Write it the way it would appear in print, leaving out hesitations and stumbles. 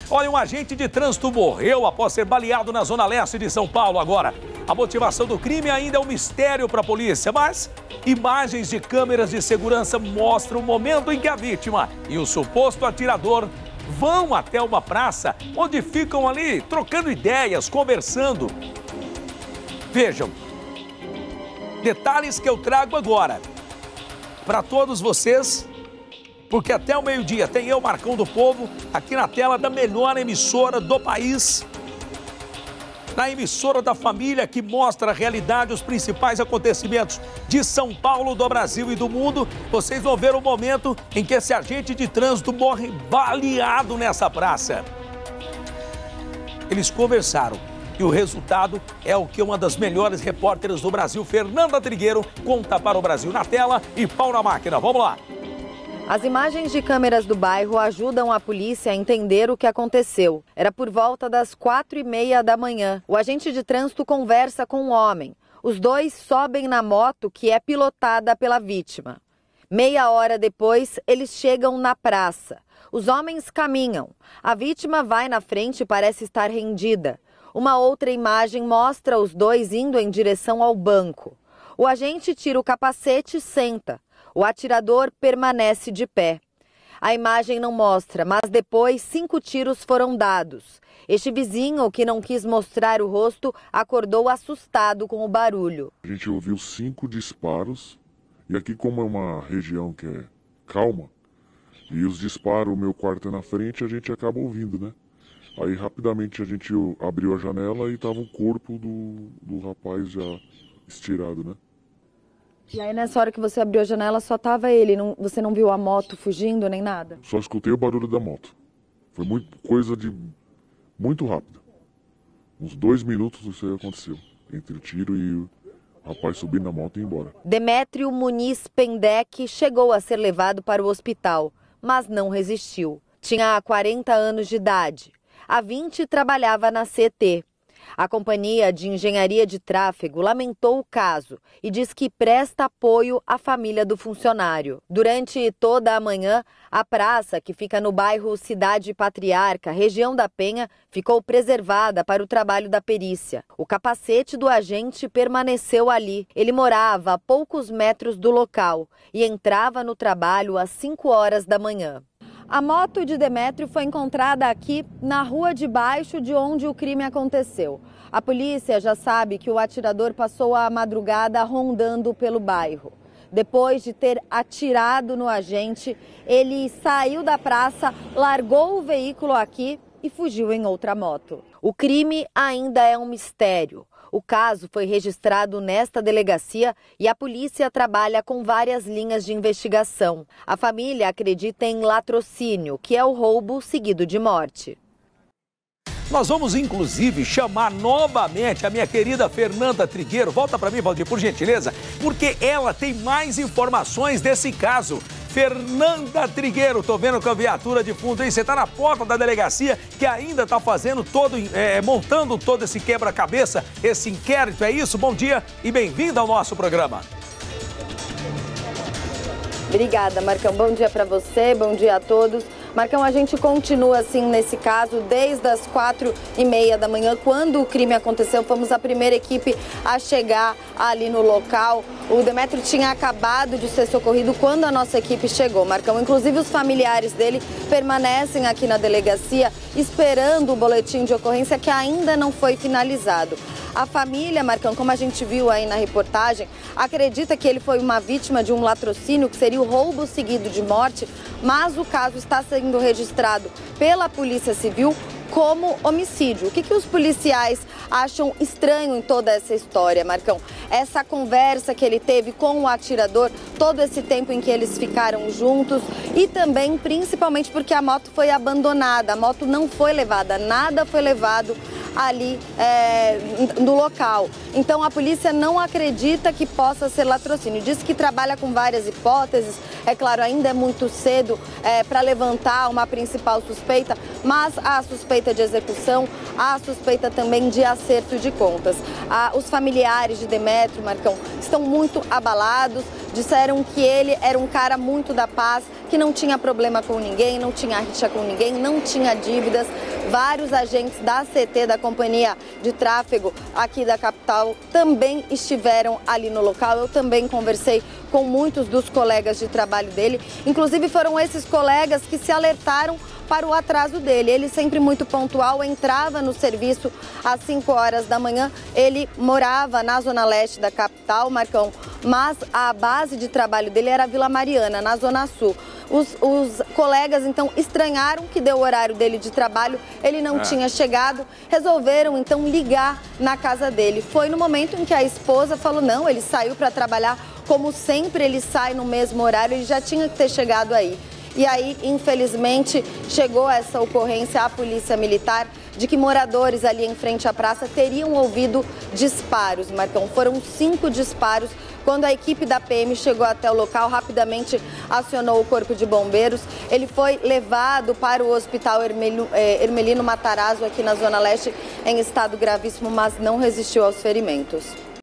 Olha, um agente de trânsito morreu após ser baleado na zona leste de São Paulo agora. A motivação do crime ainda é um mistério para a polícia, mas imagens de câmeras de segurança mostram o momento em que a vítima e o suposto atirador vão até uma praça onde ficam ali trocando ideias, conversando. Vejam, detalhes que eu trago agora para todos vocês, porque até o meio-dia tem eu, Marcão do Povo, aqui na tela da melhor emissora do país, na emissora da família que mostra a realidade, os principais acontecimentos de São Paulo, do Brasil e do mundo. Vocês vão ver o momento em que esse agente de trânsito morre baleado nessa praça. Eles conversaram e o resultado é o que uma das melhores repórteres do Brasil, Fernanda Trigueiro, conta para o Brasil. Na tela e pau na máquina. Vamos lá. As imagens de câmeras do bairro ajudam a polícia a entender o que aconteceu. Era por volta das 4h30 da manhã. O agente de trânsito conversa com um homem. Os dois sobem na moto que é pilotada pela vítima. Meia hora depois, eles chegam na praça. Os homens caminham. A vítima vai na frente e parece estar rendida. Uma outra imagem mostra os dois indo em direção ao banco. O agente tira o capacete e senta. O atirador permanece de pé. A imagem não mostra, mas depois 5 tiros foram dados. Este vizinho, que não quis mostrar o rosto, acordou assustado com o barulho. A gente ouviu 5 disparos, e aqui como é uma região que é calma, e os disparos, o meu quarto é na frente, a gente acaba ouvindo, né? Aí rapidamente a gente abriu a janela e estava o corpo do rapaz já estirado, né? E aí nessa hora que você abriu a janela só tava ele, você não viu a moto fugindo nem nada? Só escutei o barulho da moto. Foi coisa de muito rápido. Uns 2 minutos isso aí aconteceu. Entre o tiro e o rapaz subindo na moto e ir embora. Demétrio Muniz Pendec chegou a ser levado para o hospital, mas não resistiu. Tinha 40 anos de idade. Há 20 trabalhava na CET. A Companhia de Engenharia de Tráfego lamentou o caso e diz que presta apoio à família do funcionário. Durante toda a manhã, a praça, que fica no bairro Cidade Patriarca, região da Penha, ficou preservada para o trabalho da perícia. O capacete do agente permaneceu ali. Ele morava a poucos metros do local e entrava no trabalho às 5 horas da manhã. A moto de Demétrio foi encontrada aqui na rua de baixo de onde o crime aconteceu. A polícia já sabe que o atirador passou a madrugada rondando pelo bairro. Depois de ter atirado no agente, ele saiu da praça, largou o veículo aqui e fugiu em outra moto. O crime ainda é um mistério. O caso foi registrado nesta delegacia e a polícia trabalha com várias linhas de investigação. A família acredita em latrocínio, que é o roubo seguido de morte. Nós vamos, inclusive, chamar novamente a minha querida Fernanda Trigueiro. Volta para mim, Valdir, por gentileza, porque ela tem mais informações desse caso. Fernanda Trigueiro, tô vendo com a viatura de fundo aí, você tá na porta da delegacia que ainda tá fazendo montando todo esse quebra-cabeça, esse inquérito, é isso? Bom dia e bem-vinda ao nosso programa. Obrigada, Marcão. Bom dia para você, bom dia a todos. Marcão, a gente continua assim nesse caso desde as 4h30 da manhã, quando o crime aconteceu. Fomos a primeira equipe a chegar ali no local. O Demétrio tinha acabado de ser socorrido quando a nossa equipe chegou, Marcão. Inclusive os familiares dele permanecem aqui na delegacia esperando o boletim de ocorrência que ainda não foi finalizado. A família, Marcão, como a gente viu aí na reportagem, acredita que ele foi uma vítima de um latrocínio, que seria o roubo seguido de morte, mas o caso está sendo registrado pela Polícia Civil como homicídio. O que os policiais acham estranho em toda essa história, Marcão? Essa conversa que ele teve com o atirador, todo esse tempo em que eles ficaram juntos e também, principalmente, porque a moto foi abandonada, a moto não foi levada, nada foi levado ali no local. Então a polícia não acredita que possa ser latrocínio. Diz que trabalha com várias hipóteses. É claro, ainda é muito cedo para levantar uma principal suspeita, mas há suspeita de execução, há suspeita também de acerto de contas. Os familiares de Demétrio, Marcão, estão muito abalados, disseram que ele era um cara muito da paz, que não tinha problema com ninguém, não tinha rixa com ninguém, não tinha dívidas. Vários agentes da CT, da Companhia de Tráfego aqui da capital, também estiveram ali no local. Eu também conversei com muitos dos colegas de trabalho dele. Inclusive foram esses colegas que se alertaram para o atraso dele. Ele sempre muito pontual, entrava no serviço às 5 horas da manhã. Ele morava na zona leste da capital, Marcão, mas a base de trabalho dele era a Vila Mariana, na zona sul. Os colegas, então, estranharam que deu o horário dele de trabalho, ele não tinha chegado, resolveram, então, ligar na casa dele. Foi no momento em que a esposa falou, não, ele saiu para trabalhar, como sempre ele sai no mesmo horário, ele já tinha que ter chegado aí. E aí, infelizmente, chegou essa ocorrência à Polícia Militar de que moradores ali em frente à praça teriam ouvido disparos, Marcão. Foram 5 disparos. Quando a equipe da PM chegou até o local, rapidamente acionou o Corpo de Bombeiros. Ele foi levado para o Hospital Hermelino Matarazzo, aqui na Zona Leste, em estado gravíssimo, mas não resistiu aos ferimentos.